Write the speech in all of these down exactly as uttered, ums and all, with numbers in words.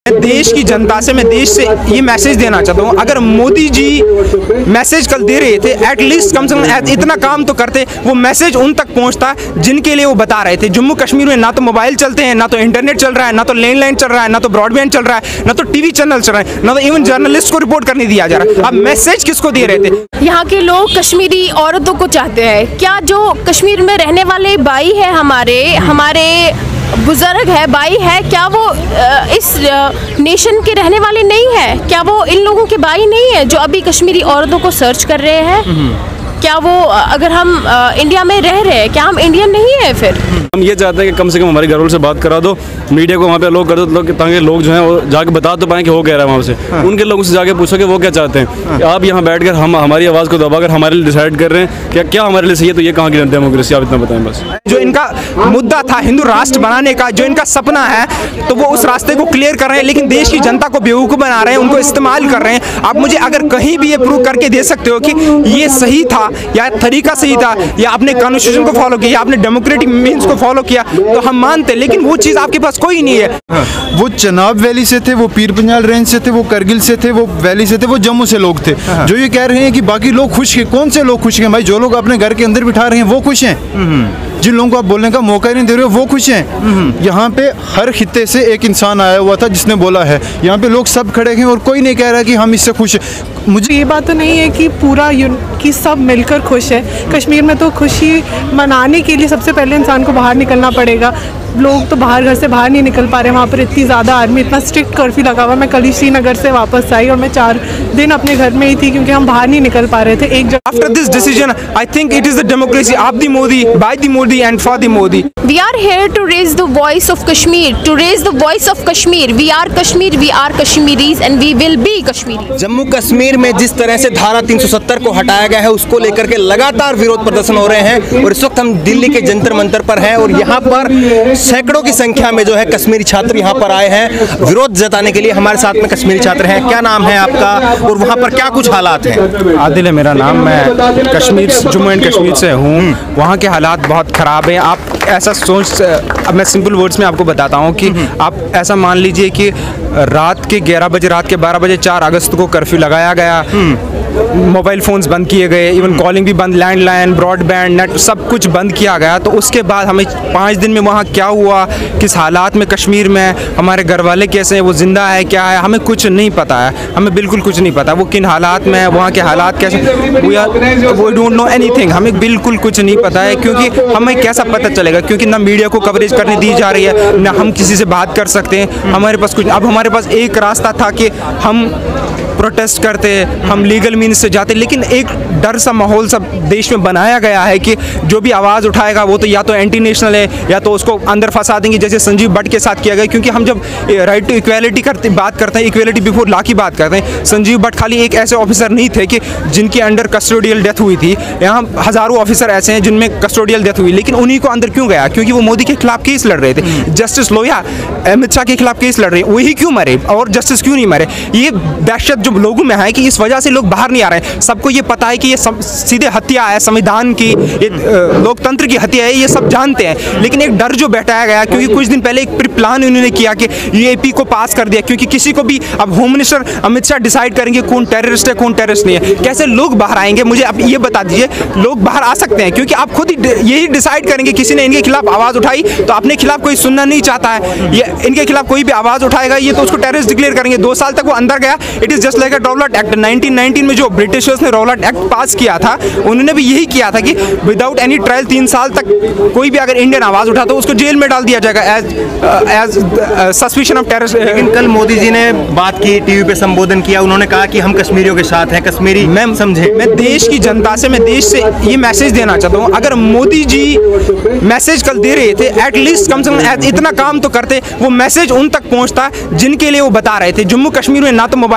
देश की जनता से, मैं देश से ये मैसेज देना चाहता हूँ, अगर मोदी जी मैसेज कल दे रहे थे, एटलीस्ट कम से कम इतना काम तो करते, वो मैसेज उन तक पहुँचता जिनके लिए वो बता रहे थे। जम्मू कश्मीर में ना तो मोबाइल चलते हैं, ना तो इंटरनेट चल रहा है, ना तो लैंडलाइन चल रहा है, ना तो ब्रॉडबैंड चल रहा है, ना तो टीवी चैनल चल रहा है, ना तो इवन जर्नलिस्ट को रिपोर्ट करने दिया जा रहा है। अब मैसेज किसको दे रहे थे? यहाँ के लोग कश्मीरी औरतों को चाहते हैं। क्या जो कश्मीर में रहने वाले भाई है, हमारे हमारे बुजुर्ग है, भाई है, क्या वो इस नेशन के रहने वाले नहीं है? क्या वो इन लोगों के भाई नहीं है जो अभी कश्मीरी औरतों को सर्च कर रहे हैं? क्या वो, अगर हम इंडिया में रह रहे हैं, क्या हम इंडियन नहीं है? फिर हम ये चाहते हैं कि कम से कम हमारे घर वालों से बात करा दो, मीडिया को वहाँ पे अलाउ कर दो, लोग, ताकि लोग जो हैं वो जाके बता तो पाएँ कि वो कह रहा है वहाँ से। हाँ। उनके लोगों से जाके पूछो कि वो क्या चाहते हैं। हाँ। आप यहाँ बैठकर हम हमारी आवाज़ को दबाकर हमारे लिए डिसाइड कर रहे हैं क्या क्या हमारे लिए सही है, तो ये कहाँ की डेमोक्रेसी? आप इतना बताएं बस। जो इनका मुद्दा था हिंदू राष्ट्र बनाने का, जो इनका सपना है, तो वो उस रास्ते को क्लियर कर रहे हैं, लेकिन देश की जनता को बेवकूफ़ बना रहे हैं, उनको इस्तेमाल कर रहे हैं। आप मुझे अगर कहीं भी ये प्रूव करके दे सकते हो कि ये सही था या तरीका सही था, या आपने कॉन्स्टिट्यूशन को फॉलो किया, या आपने डेमोक्रेटिक मीन्स को फॉलो किया, तो हम मानते, लेकिन वो चीज़ आपके पास कोई नहीं है। हाँ। वो चनाब वैली से थे, वो पीर पंजाल रेंज से थे, वो करगिल से थे, वो वैली से थे, वो जम्मू से लोग थे। हाँ। जो ये कह रहे हैं कि बाकी लोग खुश हैं, कौन से लोग खुश हैं भाई? जो लोग अपने घर के अंदर बिठा रहे हैं वो खुश हैं, जिन लोगों को आप बोलने का मौका ही नहीं दे रहे हो वो खुश हैं। यहाँ पे हर खित्ते से एक इंसान आया हुआ था जिसने बोला है, यहाँ पे लोग सब खड़े हैं और कोई नहीं कह रहा कि हम इससे खुश हैं। मुझे ये बात तो नहीं है कि पूरा कि सब मिलकर खुश है। कश्मीर में तो खुशी मनाने के लिए सबसे पहले इंसान को बाहर निकलना पड़ेगा। लोग तो बाहर घर से बाहर नहीं निकल पा रहे, वहाँ पर इतनी ज़्यादा आर्मी, इतना स्ट्रिक्ट कर्फ्यू लगा हुआ। मैं कल ही श्रीनगर से वापस आई और मैं चार दिन अपने घर में ही थी क्योंकि हम बाहर नहीं निकल पा रहे थे। एक जगह after this decision I think it is the democracy of the Modi, by the Modi and for the Modi. We are here to raise the voice of Kashmir, to raise the voice of Kashmir. We are Kashmir, we are Kashmiris and we will be Kashmiri. Jammu Kashmir में जिस तरह से धारा तीन सौ सत्तर को हटाया गया है, उसको लेकर के लगातार विरोध प्रदर्शन हो रहे हैं और इस वक्त हम दिल्ली के जंतर मंतर पर हैं और यहाँ पर सैकड़ों की संख्या में जो है कश्मीरी छात्र यहाँ पर आए हैं विरोध जताने के लिए। हमारे साथ में कश्मीरी छात्र हैं। क्या नाम है आपका और वहाँ पर क्या कुछ हालात हैं? आदिल है मेरा नाम, मैं कश्मीर जम्मू एंड कश्मीर से हूँ। वहाँ के हालात बहुत ख़राब हैं। आप ऐसा सोच, अब मैं सिंपल वर्ड्स में आपको बताता हूँ कि आप ऐसा मान लीजिए कि रात के ग्यारह बजे, रात के बारह बजे चार अगस्त को कर्फ्यू लगाया गया, मोबाइल फ़ोन्स बंद किए गए, इवन कॉलिंग भी बंद, लैंडलाइन, ब्रॉडबैंड, नेट सब कुछ बंद किया गया। तो उसके बाद हमें पाँच दिन में वहाँ क्या हुआ, किस हालात में कश्मीर में, हमारे घर वाले कैसे हैं, वो ज़िंदा है क्या है, हमें कुछ नहीं पता है। हमें बिल्कुल कुछ नहीं पता वो किन हालात में है, वहाँ के हालात कैसे, we are we don't know anything. हमें बिल्कुल कुछ नहीं पता है, क्योंकि हमें कैसा पता चलेगा, क्योंकि ना मीडिया को कवरेज करने दी जा रही है, ना हम किसी से बात कर सकते हैं। हमारे पास कुछ, अब हमारे पास एक रास्ता था कि हम प्रोटेस्ट करते, हम लीगल मीन्स से जाते, लेकिन एक डर सा माहौल सब देश में बनाया गया है कि जो भी आवाज़ उठाएगा वो तो या तो एंटी नेशनल है या तो उसको अंदर फंसा देंगे, जैसे संजीव भट्ट के साथ किया गया। क्योंकि हम जब राइट टू इक्वालिटी करते बात करते हैं, इक्वालिटी बिफोर लॉ की बात करते हैं, संजीव भट्ट खाली एक ऐसे ऑफिसर नहीं थे कि जिनके अंडर कस्टोडियल डेथ हुई थी। यहाँ हज़ारों ऑफिसर ऐसे हैं जिनमें कस्टोडियल डेथ हुई, लेकिन उन्हीं को अंदर क्यों गया? क्योंकि वो मोदी के खिलाफ केस लड़ रहे थे। जस्टिस लोहिया अमित शाह के खिलाफ केस लड़ रहे हैं, वही क्यों मरे और जस्टिस क्यों नहीं मरे? ये दहशत जो लोगों में है कि इस वजह से लोग बाहर नहीं आ रहे हैं। सबको ये पता है कि ये सीधे हत्या है, संविधान की, ये लोकतंत्र की हत्या है, ये सब जानते हैं, लेकिन एक डर जो बैठाया गया, क्योंकि कुछ दिन पहले एक प्लान उन्होंने किया कि यूएपी को पास कर दिया, क्योंकि किसी को भी अब home minister Amit Shah decide करेंगे कौन टेररिस्ट है कौन टेररिस्ट नहीं है। कैसे लोग बाहर आएंगे? मुझे अब ये बता दीजिए, लोग बाहर आ सकते हैं क्योंकि आप खुद ही यही डिसाइड करेंगे। किसी ने इनके खिलाफ आवाज़ उठाई तो अपने खिलाफ कोई सुनना नहीं चाहता है, ये इनके खिलाफ कोई भी आवाज़ उठाएगा ये तो उसको टेररिस्ट डिक्लेयर करेंगे। दो साल तक वो अंदर गया। It is just like a Rowlatt Act. Nineteen nineteen में जो ब्रिटिशर्स ने रॉवलट एक्ट पास किया था, उन्होंने भी यही किया था कि विदाउट एनी ट्रायल तीन साल तक कोई भी अगर इंडियन आवाज़ उठा तो उसको जेल में डाल दिया जाएगा as as suspicion of terrorist. लेकिन कल मोदी जी ने बात की, टीवी पे संबोधन किया, उन्होंने कहा कि हम कश्मीरियों के साथ हैं, कश्मीरी मैं समझे, मैं देश की जनता से, मैं देश से ये मैसेज देना चाहता हूँ, अगर मोदी जी मैसेज कल दे रहे थे, एटलीस्ट कम से कम इतना काम तो करते, वो मैसेज उन तक पहुँचता जिनके लिए वो बता रहे थे। जम्मू कश्मीर में ना तो मोबाइल चलते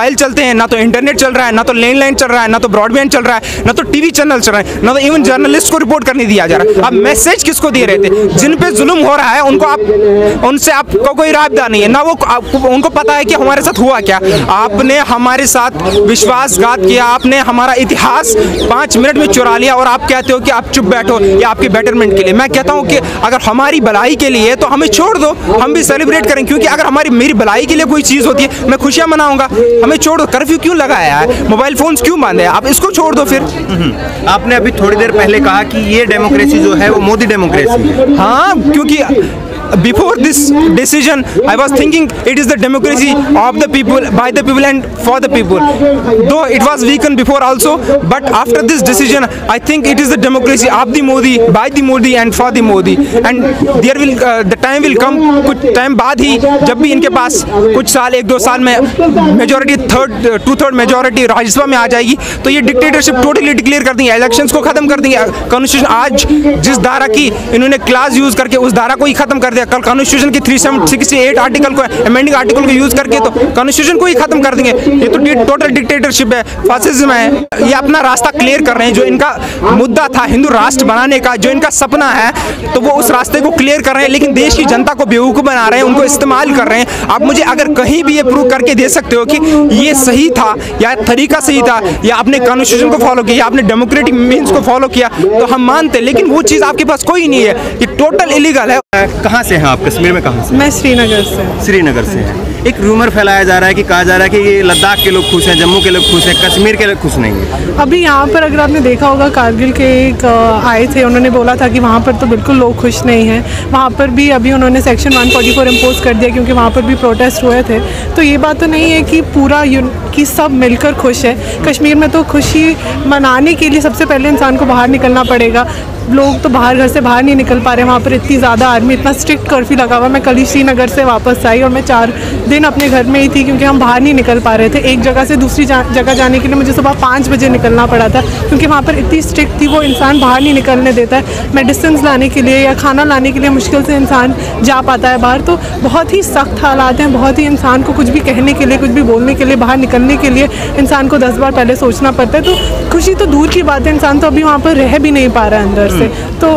हैं, ना तो इंटरनेट चल रहा है, ना तो लैंडलाइन चल रहा है, ना तो ब्रॉडबैंड चल रहा है, ना तो टीवी चैनल चल रहा है, ना तो इवन जर्नलिस्ट को रिपोर्ट करने दिया जा रहा है। आप मैसेज किसको दे रहे थे? जिन पे जुल्म हो रहा है उनको आप, उनसे आपको कोई राबता नहीं है ना, वो आप, उनको पता है कि हमारे साथ हुआ क्या। आपने हमारे साथ विश्वासघात किया, आपने हमारा इतिहास पाँच मिनट में चुरा लिया और आप कहते हो कि आप चुप बैठो या आपके बेटरमेंट के लिए। मैं कहता हूँ कि अगर हमारी भलाई के लिए तो हमें छोड़ दो, हम भी सेलिब्रेट करें, क्योंकि अगर हमारी मेरी भलाई के लिए कोई चीज़ होती है मैं खुशियाँ मनाऊंगा। हमें छोड़ दो। कर्फ्यू क्यों लगाया है, मोबाइल फोन्स क्यों बांधे, आप इसको छोड़ दो फिर। आपने अभी थोड़ी देर पहले कहा कि ये डेमोक्रेसी जो है वो मोदी डेमोक्रेसी है। हाँ, क्योंकि before this decision I was thinking it is the democracy of the people, by the people and for the people, though it was weakened before also, but after this decision I think it is the democracy of the Modi, by the Modi and for the Modi, and there will uh, the time will come, कुछ time बाद ही जब भी इनके पास कुछ साल एक दो साल में majority third two third majority Rajya Sabha में आ जाएगी तो ये डिक्टेटरशिप टोटली डिक्लेयर कर देंगे, इलेक्शंस को खत्म कर देंगे। कॉन्स्टिट्यूशन आज जिस धारा की इन्होंने क्लास यूज करके उस धारा को ही खत्म कर दिया। कल कॉन्स्टिट्यूशन की थ्री सिक्सटी एट आर्टिकल को, अमेंडिंग आर्टिकल को यूज करके तो कॉन्स्टिट्यूशन को ही खत्म कर देंगे। ये तो टोटल डिक्टेटरशिप है, फासिज्म है। ये अपना रास्ता क्लियर कर रहे हैं। जो इनका मुद्दा था हिंदू राष्ट्र बनाने का, जो इनका सपना है, तो वो उस रास्ते को क्लियर कर रहे हैं, लेकिन देश की जनता को बेवकूफ़ बना रहे हैं, उनको इस्तेमाल कर रहे हैं। आप मुझे अगर कहीं भी ये प्रूव करके दे सकते हो कि ये सही था या तरीका सही था या आपने कॉन्स्टिट्यूशन को फॉलो किया या आपने डेमोक्रेटिक मीन्स को फॉलो किया तो हम मानते, लेकिन वो चीज़ आपके पास कोई नहीं है। ये टोटल इलीगल है। कहाँ से हैं आप? कश्मीर में कहाँ से? मैं श्रीनगर से। श्रीनगर से हैं। एक रूमर फैलाया जा रहा है कि कहा जा रहा है कि ये लद्दाख के लोग खुश हैं, जम्मू के लोग खुश हैं, कश्मीर के लोग खुश नहीं हैं। अभी यहाँ पर अगर आपने देखा होगा, कारगिल के एक आए थे, उन्होंने बोला था कि वहाँ पर तो बिल्कुल लोग खुश नहीं हैं। वहाँ पर भी अभी उन्होंने section one forty four impose कर दिया क्योंकि वहाँ पर भी प्रोटेस्ट हुए थे। तो ये बात तो नहीं है कि पूरा कि सब मिलकर खुश है। कश्मीर में तो खुशी मनाने के लिए सबसे पहले इंसान को बाहर निकलना पड़ेगा। लोग तो बाहर घर से बाहर नहीं निकल पा रहे। वहाँ पर इतनी ज़्यादा आर्मी, इतना स्ट्रिक्ट कर्फ्यू लगा हुआ। मैं कल ही श्रीनगर से वापस आई और मैं चार दिन अपने घर में ही थी क्योंकि हम बाहर नहीं निकल पा रहे थे। एक जगह से दूसरी जा, जगह जाने के लिए मुझे सुबह पाँच बजे निकलना पड़ा था क्योंकि वहाँ पर इतनी स्ट्रिक्ट थी, वो इंसान बाहर नहीं निकलने देता है। मेडिसिन लाने के लिए या खाना लाने के लिए मुश्किल से इंसान जा पाता है बाहर। तो बहुत ही सख्त हालात हैं। बहुत ही इंसान को कुछ भी कहने के लिए, कुछ भी बोलने के लिए, बाहर निकलने के लिए इंसान को दस बार पहले सोचना पड़ता है। तो खुशी तो दूर की बात है, इंसान तो अभी वहाँ पर रह भी नहीं पा रहा है अंदर से। तो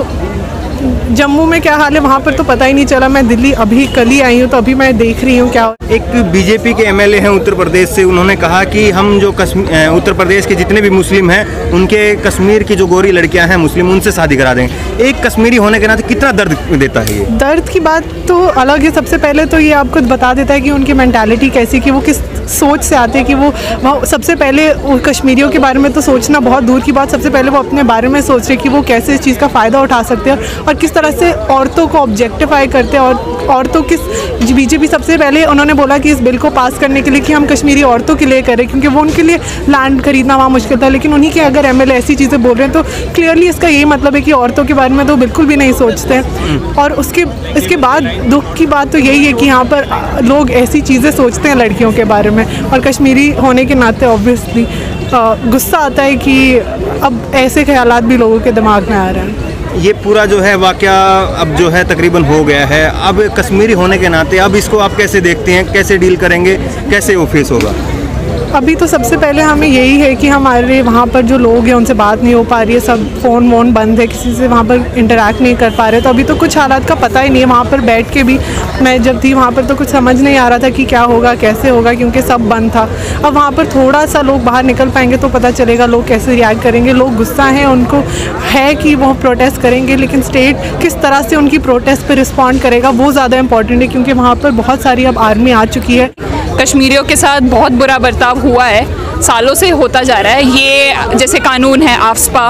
जम्मू में क्या हाल है वहाँ पर तो पता ही नहीं चला। मैं दिल्ली अभी कल ही आई हूँ तो अभी मैं देख रही हूँ क्या। एक बीजेपी के एमएलए हैं उत्तर प्रदेश से, उन्होंने कहा कि हम जो कश्मीर उत्तर प्रदेश के जितने भी मुस्लिम हैं उनके कश्मीर की जो गोरी लड़कियां हैं मुस्लिम, उनसे शादी करा देंगे। एक कश्मीरी होने के नाते कितना दर्द देता है ये? दर्द की बात तो अलग है। सबसे पहले तो ये आपको बता देता है कि उनकी मेंटालिटी कैसी, कि वो किस सोच से आते हैं। कि वो, वो सबसे पहले कश्मीरियों के बारे में तो सोचना बहुत दूर की बात, सबसे पहले वो अपने बारे में सोच रहे कि वो कैसे इस चीज़ का फ़ायदा उठा सकते हैं और किस तरह से औरतों को ऑब्जेक्टिफाई करते हैं। और औरतों किस बीजेपी सबसे पहले उन्होंने बोला कि इस बिल को पास करने के लिए कि हम कश्मीरी औरतों के लिए करें क्योंकि वो उनके लिए लैंड खरीदना वहाँ मुश्किल था। लेकिन उन्हीं के अगर एमएलए ऐसी चीज़ें बोल रहे हैं तो क्लियरली इसका यही मतलब है कि औरतों के बारे में तो बिल्कुल भी नहीं सोचते हैं। और उसके इसके बाद दुख की बात तो यही है कि यहाँ पर लोग ऐसी चीज़ें सोचते हैं लड़कियों के बारे में। और कश्मीरी होने के नाते ऑब्वियसली गुस्सा आता है कि अब ऐसे ख्यालात भी लोगों के दिमाग में आ रहे हैं। ये पूरा जो है वाक़या अब जो है तकरीबन हो गया है। अब कश्मीरी होने के नाते अब इसको आप कैसे देखते हैं, कैसे डील करेंगे, कैसे वो फेस होगा? अभी तो सबसे पहले हमें यही है कि हमारे वहाँ पर जो लोग हैं उनसे बात नहीं हो पा रही है, सब फ़ोन वोन बंद है, किसी से वहाँ पर इंटरेक्ट नहीं कर पा रहे। तो अभी तो कुछ हालात का पता ही नहीं है। वहाँ पर बैठ के भी मैं जब थी वहाँ पर तो कुछ समझ नहीं आ रहा था कि क्या होगा, कैसे होगा, क्योंकि सब बंद था। अब वहाँ पर थोड़ा सा लोग बाहर निकल पाएंगे तो पता चलेगा लोग कैसे रिएक्ट करेंगे। लोग गुस्सा हैं, उनको है कि वो प्रोटेस्ट करेंगे, लेकिन स्टेट किस तरह से उनकी प्रोटेस्ट पर रिस्पॉन्ड करेगा वो ज़्यादा इंपॉर्टेंट है क्योंकि वहाँ पर बहुत सारी अब आर्मी आ चुकी है। कश्मीरियों के साथ बहुत बुरा बर्ताव हुआ है, सालों से होता जा रहा है। ये जैसे कानून है आफ्सपा,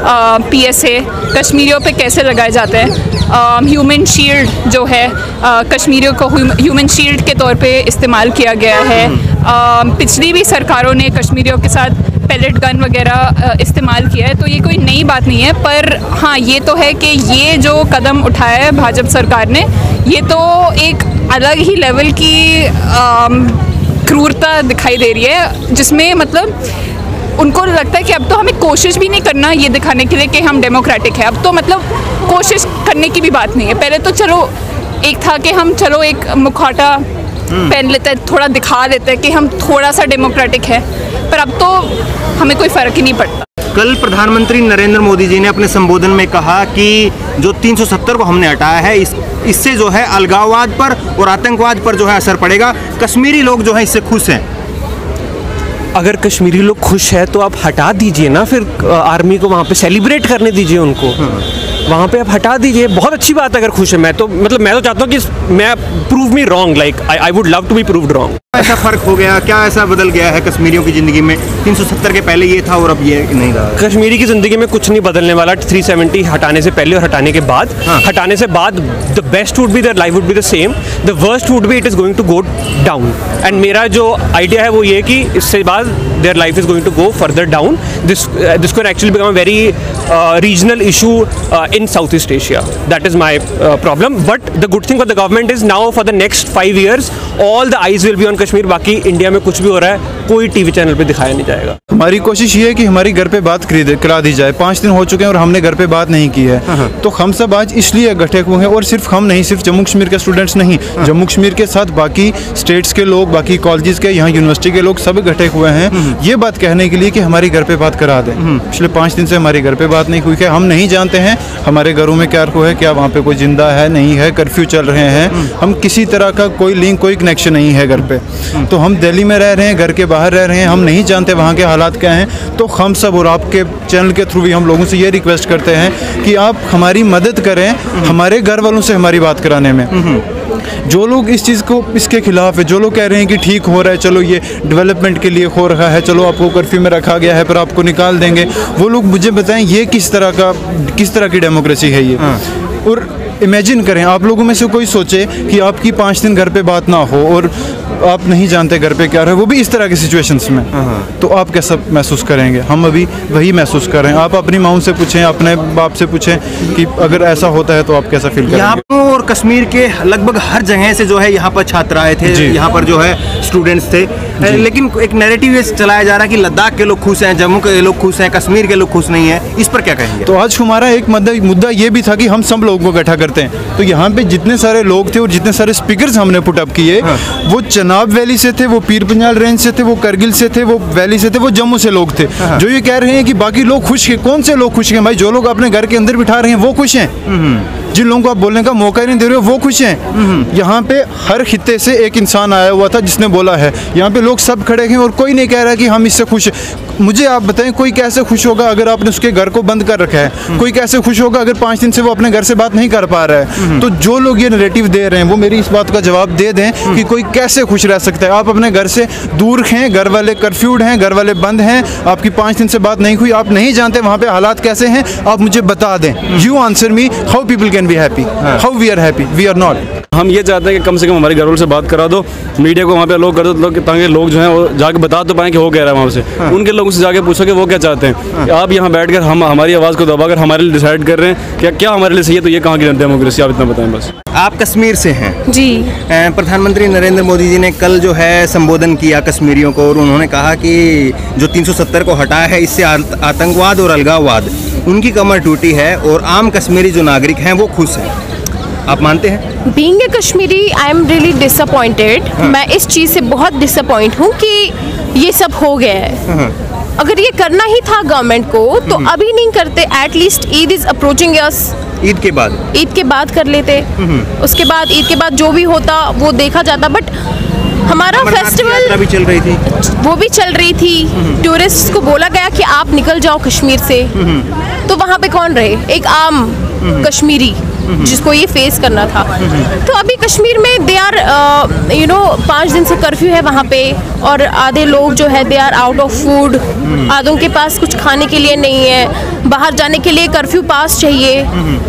पीएसए, कश्मीरियों पे कैसे लगाए जाते हैं। ह्यूमन शील्ड जो है आ, कश्मीरियों को ह्यूमन शील्ड के तौर पे इस्तेमाल किया गया है। आ, पिछली भी सरकारों ने कश्मीरियों के साथ पैलेट गन वगैरह इस्तेमाल किया है, तो ये कोई नई बात नहीं है। पर हाँ, ये तो है कि ये जो कदम उठाया है भाजपा सरकार ने, ये तो एक अलग ही लेवल की क्रूरता दिखाई दे रही है, जिसमें मतलब उनको लगता है कि अब तो हमें कोशिश भी नहीं करना ये दिखाने के लिए कि हम डेमोक्रेटिक है। अब तो मतलब कोशिश करने की भी बात नहीं है। पहले तो चलो एक था कि हम चलो एक मुखौटा पहन लेते हैं, थोड़ा दिखा देते हैं कि हम थोड़ा सा डेमोक्रेटिक है, पर अब तो हमें कोई फ़र्क ही नहीं पड़ता। कल प्रधानमंत्री नरेंद्र मोदी जी ने अपने संबोधन में कहा कि जो तीन सौ सत्तर को हमने हटाया है, इस इससे जो है अलगाववाद पर और आतंकवाद पर जो है असर पड़ेगा। कश्मीरी लोग जो है इससे खुश हैं। अगर कश्मीरी लोग खुश है तो आप हटा दीजिए ना, फिर आर्मी को वहाँ पे सेलिब्रेट करने दीजिए उनको। वहाँ पे आप हटा दीजिए, बहुत अच्छी बात है अगर खुश है। मैं तो मतलब मैं तो चाहता हूँ कि मैं prove me wrong, like I I would love to be proved wrong. ऐसा फर्क हो गया क्या, ऐसा बदल गया है कश्मीरियों की ज़िंदगी में? तीन सौ सत्तर के पहले ये था और अब ये नहीं रहा। कश्मीरी की ज़िंदगी में कुछ नहीं बदलने वाला। तीन सौ सत्तर हटाने से पहले और हटाने के बाद। हाँ। हटाने से बाद the best would be their life would be the same, the worst would be it is going to go down. And मेरा जो आइडिया है वो ये कि इससे बाद their life is going to go further down. This this can actually become a very regional issue in South East Asia. That is my problem. But the good thing for the government is now for the next five years all the eyes will be on Kashmir. बाकी India में कुछ भी हो रहा है कोई TV channel पे दिखाया नहीं जाएगा। हमारी कोशिश ये है कि हमारी घर पे बात करा दी जाए। पाँच दिन हो चुके हैं और हमने घर पे बात नहीं की है। तो हम सब आज इसलिए इकट्ठे हुए हैं, और सिर्फ हम नहीं, सिर्फ जम्मू कश्मीर के स्टूडेंट्स नहीं, जम्मू कश्मीर के साथ बाकी स्टेट्स के लोग, बाकी कॉलेजेस के, यहाँ यूनिवर्सिटी के लोग सब इकट्ठे हुए हैं ये बात कहने के लिए कि हमारी घर पे बात करा दें। पिछले पाँच दिन से हमारी घर पे बात नहीं हुई है। हम नहीं जानते हैं हमारे घरों में क्या हुआ है, क्या वहाँ पे कोई जिंदा है नहीं है, कर्फ्यू चल रहे हैं, हम किसी तरह का कोई लिंक, कोई कनेक्शन नहीं है घर पे। तो हम दिल्ली में रह रहे हैं, घर के बाहर रह रहे हैं, हम नहीं जानते वहाँ के हालात क्या हैं। तो हम सब और आपके चैनल के थ्रू भी हम लोगों से ये रिक्वेस्ट करते हैं कि आप हमारी मदद करें हमारे घर वालों से हमारी बात कराने में। जो लोग इस चीज़ को इसके खिलाफ है, जो लोग कह रहे हैं कि ठीक हो रहा है, चलो ये डेवलपमेंट के लिए हो रहा है, चलो आपको कर्फ्यू में रखा गया है पर आपको निकाल देंगे, वो लोग मुझे बताएं ये किस तरह का, किस तरह की डेमोक्रेसी है ये। और इमेजिन करें, आप लोगों में से कोई सोचे कि आपकी पाँच दिन घर पे बात ना हो और आप नहीं जानते घर पे क्या रहे, वो भी इस तरह की सिचुएशंस में, तो आप कैसा महसूस करेंगे? हम अभी वही महसूस कर रहे हैं। आप अपनी माँ से पूछें, अपने बाप से पूछें कि अगर ऐसा होता है तो आप कैसा फील करेंगे? यहाँ और कश्मीर के लगभग हर जगह से जो है यहाँ पर छात्र आए थे, यहाँ पर जो है स्टूडेंट्स थे, लेकिन एक नैरेटिव ये चलाया जा रहा है कि लद्दाख के लोग खुश हैं, जम्मू के लोग खुश हैं, कश्मीर के लोग खुश नहीं है। इस पर क्या कहेंगे? तो आज हमारा एक मुद्दा ये भी था कि हम सब लोगों को इकट्ठा करते हैं। तो यहाँ पे जितने सारे लोग थे और जितने सारे स्पीकर्स हमने पुट अप किए, वो चनाब वैली से थे, वो पीर पंजाल रेंज से थे, वो करगिल से थे, वो वैली से थे, वो जम्मू से लोग थे, जो ये कह रहे हैं कि बाकी लोग खुश हैं। कौन से लोग खुश हैं भाई? जो लोग अपने घर के अंदर बिठा रहे हैं वो खुश हैं। जिन लोगों को आप बोलने का मौका ही नहीं दे रहे हो वो खुश हैं। यहाँ पे हर खित्ते से एक इंसान आया हुआ था जिसने बोला है, यहाँ पे लोग सब खड़े हैं और कोई नहीं कह रहा कि हम इससे खुश हैं। मुझे आप बताएं, कोई कैसे खुश होगा अगर आपने उसके घर को बंद कर रखा है? कोई कैसे खुश होगा अगर पाँच दिन से वो अपने घर से बात नहीं कर पा रहा है? तो जो लोग ये नैरेटिव दे रहे हैं वो मेरी इस बात का जवाब दे दें कि कोई कैसे खुश रह सकता है। आप अपने घर से दूर हैं, घर वाले कर्फ्यूड हैं, घर वाले बंद हैं, आपकी पाँच दिन से बात नहीं हुई, आप नहीं जानते वहाँ पे हालात कैसे हैं, आप मुझे बता दें। You answer me, how people can be happy, how we are happy, we are not. हम ये चाहते हैं कि कम से कम हमारे घर वालों से बात करा दो, मीडिया को वहाँ पे अलाउ कर दो, ताकि लोग जो हैं वो जाके बता तो पाएँ कि हो कह रहा है वहाँ से। उनके लोगों से जाके पूछो कि वो क्या चाहते हैं। आप यहाँ बैठकर हम हमारी आवाज़ को दबाकर हमारे लिए डिसाइड कर रहे हैं क्या क्या हमारे लिए सही है, तो ये कहाँ की डेमोक्रेसी? आप इतना बताएं बस। आप कश्मीर से हैं जी। प्रधानमंत्री नरेंद्र मोदी जी ने कल जो है संबोधन किया कश्मीरियों को, और उन्होंने कहा कि जो तीन सौ सत्तर को हटाया है इससे आतंकवाद और अलगाववाद उनकी कमर टूटी है और आम कश्मीरी जो नागरिक हैं वो खुश हैं। आप मानते हैं? Being a Kashmiri I am really disappointed. मैं इस चीज़ से बहुत डिसअपॉइंट हूँ कि ये सब हो गया है। अगर ये करना ही था गवर्नमेंट को तो अभी नहीं करते, at least Eid is approaching us, Eid के बाद ईद के बाद कर लेते, उसके बाद ईद के बाद जो भी होता वो देखा जाता। बट हमारा फेस्टिवल भी चल रही थी, वो भी चल रही थी, टूरिस्ट को बोला गया कि आप निकल जाओ कश्मीर से, तो वहाँ पे कौन रहे? एक आम कश्मीरी जिसको ये फेस करना था। तो अभी कश्मीर में दे आर यू नो पाँच दिन से कर्फ्यू है वहाँ पे, और आधे लोग जो है they are out of food, आधों के पास कुछ खाने के लिए नहीं है, बाहर जाने के लिए कर्फ्यू पास चाहिए।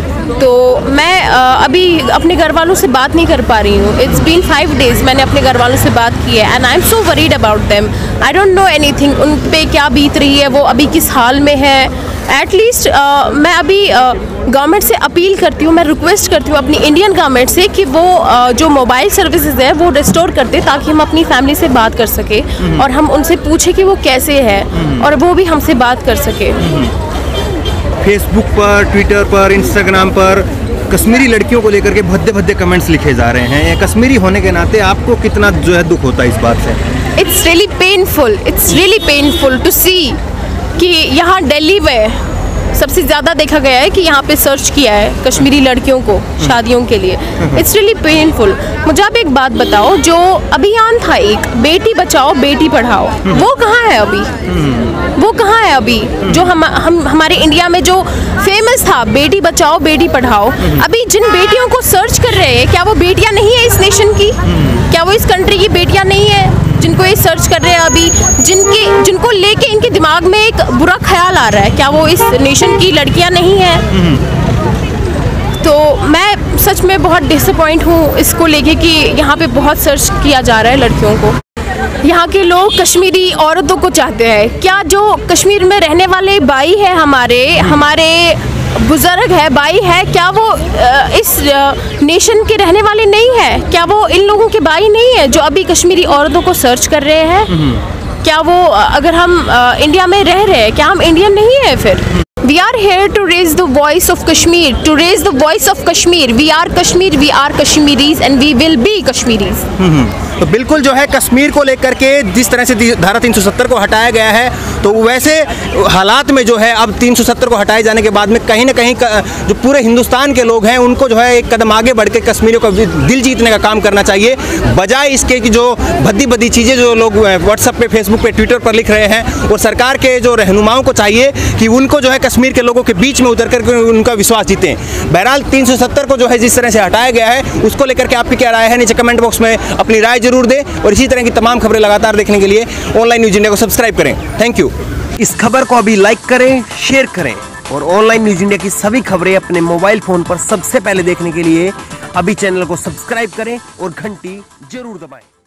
तो मैं uh, अभी अपने घर वालों से बात नहीं कर पा रही हूँ। इट्स बीन फाइव डेज मैंने अपने घर वालों से बात की है, and I am so worried about them. I don't know anything, उन पे क्या बीत रही है, वो अभी किस हाल में है। एटलीस्ट uh, मैं अभी गवर्नमेंट uh, से अपील करती हूँ, मैं रिक्वेस्ट करती हूँ अपनी इंडियन गवर्नमेंट से कि वो uh, जो मोबाइल सर्विसेज है वो रिस्टोर कर दे, ताकि हम अपनी फैमिली से बात कर सके और हम उनसे पूछे कि वो कैसे है और वो भी हमसे बात कर सके। फेसबुक पर, ट्विटर पर, इंस्टाग्राम पर कश्मीरी लड़कियों को लेकर के भद्दे भद्दे कमेंट्स लिखे जा रहे हैं। कश्मीरी होने के नाते आपको कितना जो है दुख होता है इस बात से? It's really painful it's really painful to see कि यहाँ दिल्ली में सबसे ज़्यादा देखा गया है कि यहाँ पे सर्च किया है कश्मीरी लड़कियों को शादियों के लिए। It's really painful. मुझे आप एक बात बताओ, जो अभियान था एक बेटी बचाओ बेटी पढ़ाओ, वो कहाँ है अभी? वो कहाँ है अभी? जो हम हम हमारे इंडिया में जो फेमस था बेटी बचाओ बेटी पढ़ाओ, अभी जिन बेटियों को सर्च कर रहे हैं, क्या वो बेटियाँ नहीं है इस नेशन की? क्या वो इस कंट्री की बेटियाँ नहीं है जिनको ये सर्च कर रहे हैं अभी, जिनकी जिनको लेके इनके दिमाग में एक बुरा ख्याल आ रहा है? क्या वो इस नेशन की लड़कियां नहीं हैं? तो मैं सच में बहुत डिसअपॉइंट हूँ इसको लेके कि यहाँ पे बहुत सर्च किया जा रहा है लड़कियों को। यहाँ के लोग कश्मीरी औरतों को चाहते हैं। क्या जो कश्मीर में रहने वाले भाई है हमारे हमारे बुज़ुर्ग है भाई है, क्या वो इस नेशन के रहने वाले नहीं है? क्या वो इन लोगों के भाई नहीं है जो अभी कश्मीरी औरतों को सर्च कर रहे हैं? क्या वो, अगर हम इंडिया में रह रहे हैं, क्या हम इंडियन नहीं है फिर? We are here to raise the voice of Kashmir, to raise the voice of Kashmir. We are Kashmir, we are Kashmiris and we will be Kashmiris. तो बिल्कुल जो है कश्मीर को लेकर के जिस तरह से धारा तीन सौ सत्तर को हटाया गया है, तो वैसे हालात में जो है अब तीन सौ सत्तर को हटाए जाने के बाद में कहीं ना कहीं जो पूरे हिंदुस्तान के लोग हैं उनको जो है एक कदम आगे बढ़ के कश्मीरियों का दिल जीतने का काम करना चाहिए, बजाय इसके कि जो भद्दी भद्दी चीज़ें जो लोग व्हाट्सएप पे, फेसबुक पे, ट्विटर पर लिख रहे हैं। और सरकार के जो रहनुमाओं को चाहिए कि उनको जो है कश्मीर के लोगों के बीच में उतर कर उनका विश्वास जीतें। बहरहाल तीन सौ सत्तर को जो है जिस तरह से हटाया गया है उसको लेकर के आपकी क्या राय है, नीचे कमेंट बॉक्स में अपनी राय जरूर दें। और इसी तरह की तमाम खबरें लगातार देखने के लिए ऑनलाइन न्यूज़ इंडिया को सब्सक्राइब करें। Thank you. इस खबर को अभी लाइक करें, शेयर करें और ऑनलाइन न्यूज़ इंडिया की सभी खबरें अपने मोबाइल फोन पर सबसे पहले देखने के लिए अभी चैनल को सब्सक्राइब करें और घंटी जरूर दबाएं।